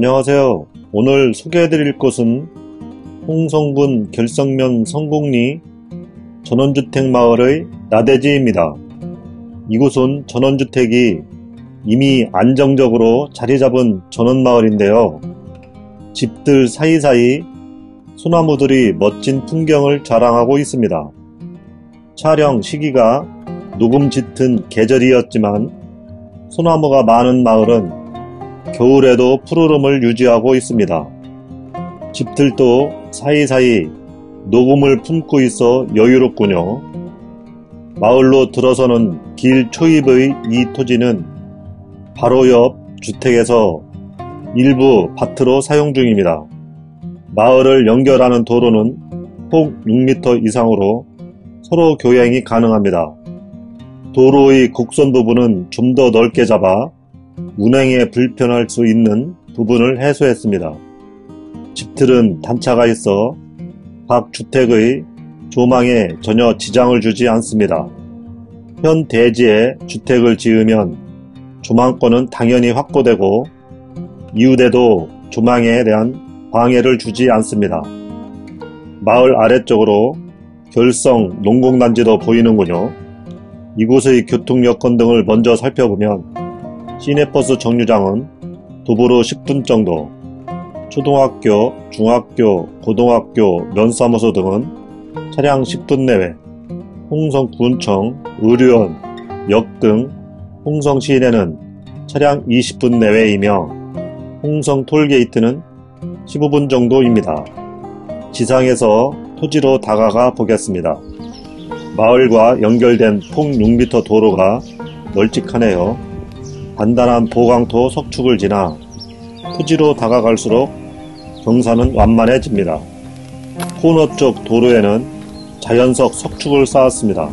안녕하세요. 오늘 소개해드릴 곳은 홍성군 결성면 성곡리 전원주택마을의 나대지입니다. 이곳은 전원주택이 이미 안정적으로 자리잡은 전원마을인데요. 집들 사이사이 소나무들이 멋진 풍경을 자랑하고 있습니다. 촬영 시기가 녹음 짙은 계절이었지만 소나무가 많은 마을은 겨울에도 푸르름을 유지하고 있습니다. 집들도 사이사이 녹음을 품고 있어 여유롭군요. 마을로 들어서는 길 초입의 이 토지는 바로 옆 주택에서 일부 밭으로 사용 중입니다. 마을을 연결하는 도로는 폭 6m 이상으로 서로 교행이 가능합니다. 도로의 곡선 부분은 좀 더 넓게 잡아 운행에 불편할 수 있는 부분을 해소했습니다. 집들은 단차가 있어 각 주택의 조망에 전혀 지장을 주지 않습니다. 현 대지에 주택을 지으면 조망권은 당연히 확보되고 이웃에도 조망에 대한 방해를 주지 않습니다. 마을 아래쪽으로 결성 농공단지도 보이는군요. 이곳의 교통 여건 등을 먼저 살펴보면 시내버스 정류장은 도보로 10분 정도, 초등학교, 중학교, 고등학교, 면사무소 등은 차량 10분 내외, 홍성군청, 의료원, 역 등 홍성 시내는 차량 20분 내외이며 홍성 톨게이트는 15분 정도입니다. 지상에서 토지로 다가가 보겠습니다. 마을과 연결된 폭 6m 도로가 널찍하네요. 단단한 보강토 석축을 지나 토지로 다가갈수록 경사는 완만해집니다. 코너 쪽 도로에는 자연석 석축을 쌓았습니다.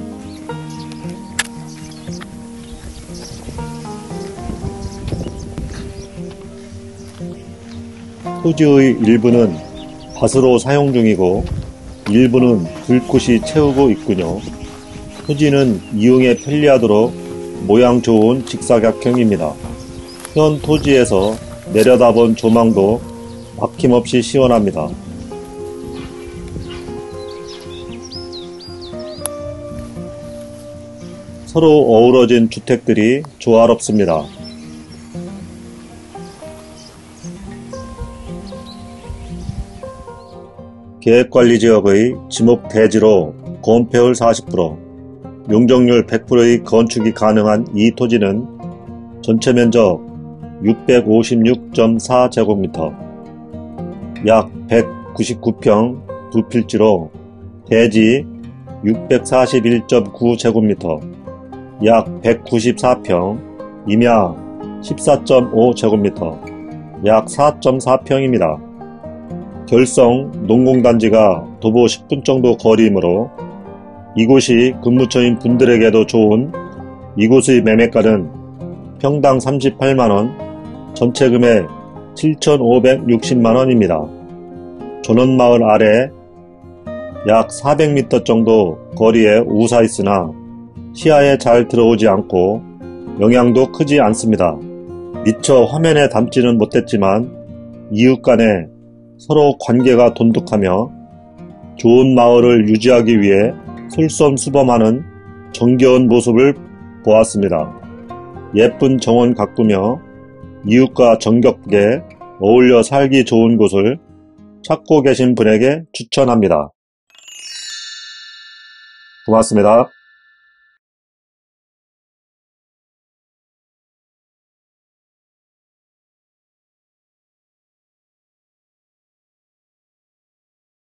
토지의 일부는 밭으로 사용 중이고 일부는 들꽃이 채우고 있군요. 토지는 이용에 편리하도록 모양 좋은 직사각형입니다. 현 토지에서 내려다본 조망도 막힘없이 시원합니다. 서로 어우러진 주택들이 조화롭습니다. 계획관리지역의 지목 대지로 건폐율 40%, 용적률 100%의 건축이 가능한 이 토지는 전체 면적 656.4제곱미터, 약 199평 두 필지로 대지 641.9제곱미터, 약 194평, 임야 14.5제곱미터, 약 4.4평입니다. 결성 농공단지가 도보 10분 정도 거리이므로 이곳이 근무처인 분들에게도 좋은 이곳의 매매가는 평당 38만원, 전체 금액 7,560만원입니다. 전원마을 아래 약 400m 정도 거리에 우사 있으나 시야에 잘 들어오지 않고 영향도 크지 않습니다. 미처 화면에 담지는 못했지만 이웃 간에 서로 관계가 돈독하며 좋은 마을을 유지하기 위해 솔선수범하는 정겨운 모습을 보았습니다. 예쁜 정원 가꾸며 이웃과 정겹게 어울려 살기 좋은 곳을 찾고 계신 분에게 추천합니다. 고맙습니다.